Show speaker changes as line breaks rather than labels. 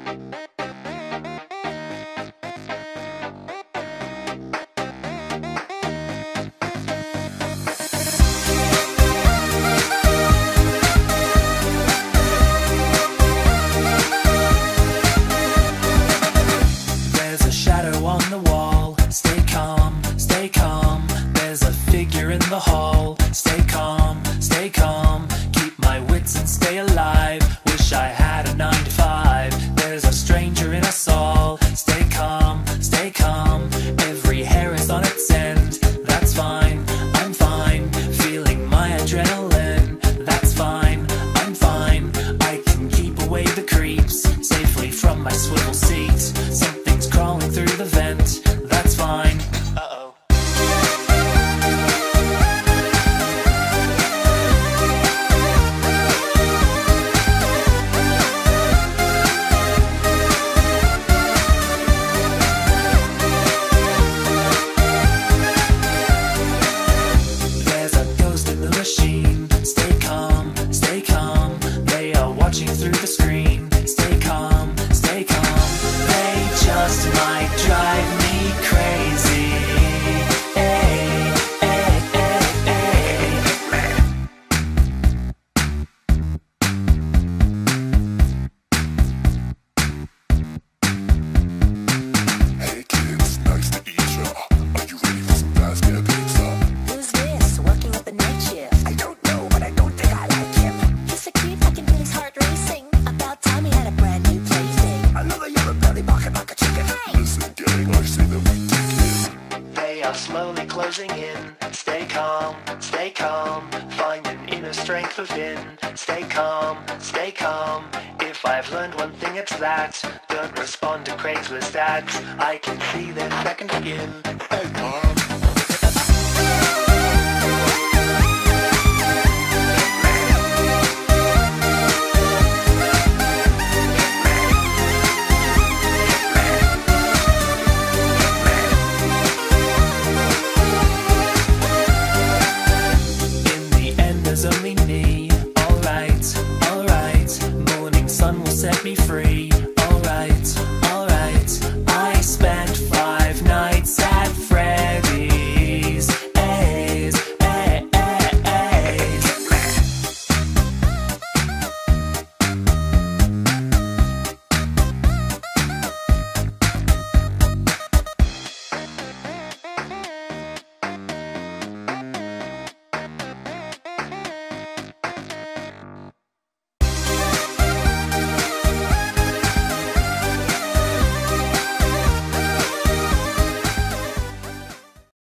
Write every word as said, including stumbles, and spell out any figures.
The hall, stay calm, stay calm, keep my wits and stay alive. Wish I had a nine to five. There's a stranger in us all. Stay calm, stay calm. Every hair is on its end. That's fine, I'm fine. Feeling my adrenaline. That's fine, I'm fine. I can keep away the creeps safely from my swivel seat. Something's crawling through the vent. That's fine. Uh-oh. Stay calm, stay calm. They are watching through the screen. Stay calm, stay calm. They just might drive me crazy. Hey, hey, hey,
hey. Hey kids, nice to meet ya. Are you ready for some basket pizza?
Who's this working at the night shift?
I don't know, but I don't think I like him.
He's a creep, I can feel his heart racing. About time he had a brand new plaything.
Another yellow belly barking like a chicken.
Hey!
Listen, gang, I say that we dig in.
They are slowly closing in. Stay calm, stay calm. Find an inner strength within. Stay calm, stay calm. If I've learned one thing, it's that don't respond to Craigslist ads. I can see their second skin.
Hey, Mom.
Only me, alright, alright. Morning sun will set me free.